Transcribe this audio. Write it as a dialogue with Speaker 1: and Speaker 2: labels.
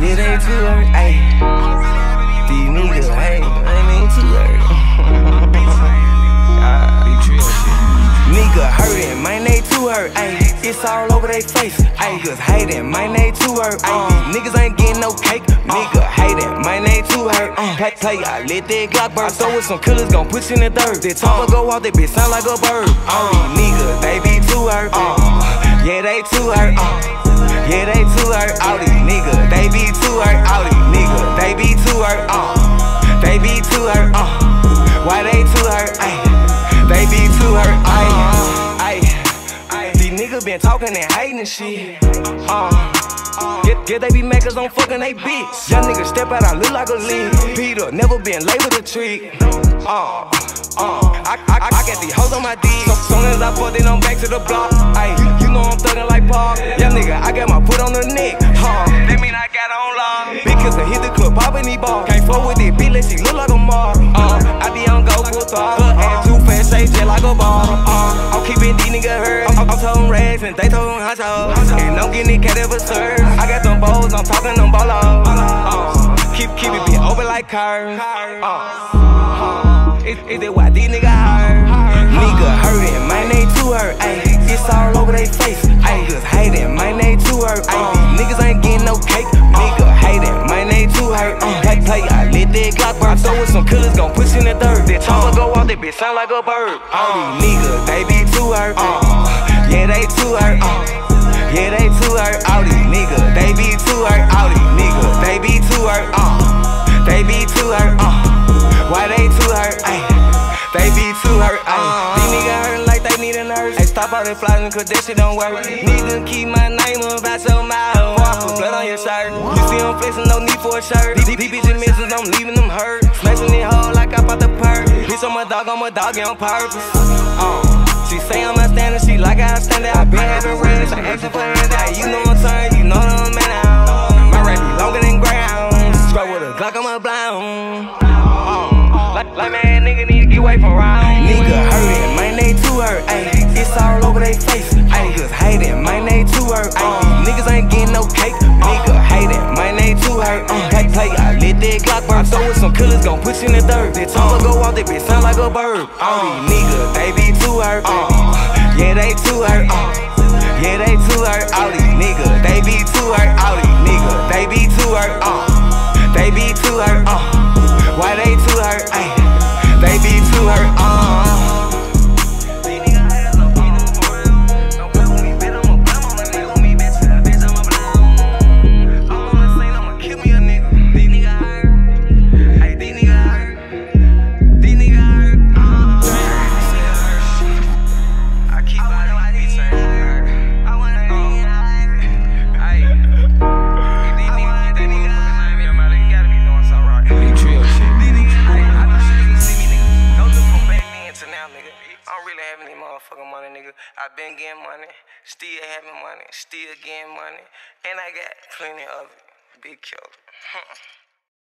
Speaker 1: Yeah, they too hurt, ayy. These niggas, hey, they too hurt. Big trio shit. Nigga hurtin', man, they too hurt, ayy. It's all over they face, ayy. Niggas hatin', man, they too hurt, ayy. These niggas ain't getting no cake, nigga hatin', man, they too hurt. Play, I let that Glock burn. So with some killers gon' push in the dirt. That top go off, that bitch sound like a bird. All these niggas, they be too hurt, yeah, they too hurt, yeah, they too hurt. All these niggas, they be too hurt. All these niggas, they be too hurt, they be too hurt, why they too hurt, ayy. They be too hurt, ayy. These niggas been talking and hating and shit. Yeah, they be mad cause I'm fucking they bitch. Young niggas step out, I look like a lead. Peter, never been labeled a trick. I got these hoes on my D. Soon as I fuck, then I'm back to the block. Ayy, you know I'm thuggin' like Park. Young nigga, I got my foot on the neck. That mean I got on long. Because I hit the club, poppin' these bars. Can't fuck with this bitch, let she look like a mob. I be on go for thought. Her ass too fast, say jet like a bottle. I'm keepin' these niggas hurt. I'm totin' rags and they totin' hot sauce. And I'm getting it cat ever served. I got them bowls, I'm talking them bolos. Keep it be open like cars. Is that why these niggas hurt? Nigga hurtin', man, they too hurt, ayy. It's all over they face, ayy. Niggas hatin', man, they too hurt, ayy. These niggas ain't getting no cake, nigga hatin', man, they too hurt. Play, I let that Glock burn. So with some killers gon' push in the dirt. That chopper go off, that bitch sound like a bird. All these niggas, they be too hurt, yeah, they too hurt, yeah, they too hurt. All these niggas, they be too hurt. All these niggas, they be too hurt, they be too hurt, why they too hurt, ayy. They be too hurt, ayy. These niggas hurtin' like they need a nurse. Ayy, stop all that flossing cause that shit don't work. Nigga keep my name up out your mouth. I put blood on your shirt. You see I'm flexin', no need for a shirt. These bitches missin', I'm leaving them hurt. Smashing it hard like I bought the perk. Bitch, I'm a dog yeah, on purpose. She say I'm a standard, she like how I stand there. I been having reds, I asking for hands out. You know I'm turn, you know that I'm man out. My rap be longer than ground. Scrub with a Glock, I'm a blown. Like man, nigga need to get away from round. Nigga hurtin', man, they too hurt, ayy. It's all over they face, ayy. Niggas hatin', man, they too hurt, ayy. Niggas ain't getting no cake, nigga hatin', man, they too hurt. Play, I let that Glock burn. So with some killers gon' push in the dirt. That chopper go off, that bitch sound like a bird. All these niggas, they be too hurt, yeah, they too hurt, yeah, they too hurt. All these niggas, they be too hurt. All these niggas, they be too hurt, they be too hurt, why they too hurt, ayy. They be too hurt, These niggas ass no beat them for real. Don't play with me, bitch, I'ma blam on a nigga. Me, bitch, I'ma blam. I'm on the scene, I'ma kill me a nigga. These niggas hurt, ayy, these niggas hurt. These niggas hurt, I keep out of these bitches hurt. I wanna ayy. These niggas, they niggas fucking me about it. You gotta be doing something right. Big trio shit. I'm really having this motherfucking money, nigga. I been getting money, still having money, still getting money, and I got plenty of it. Big killer.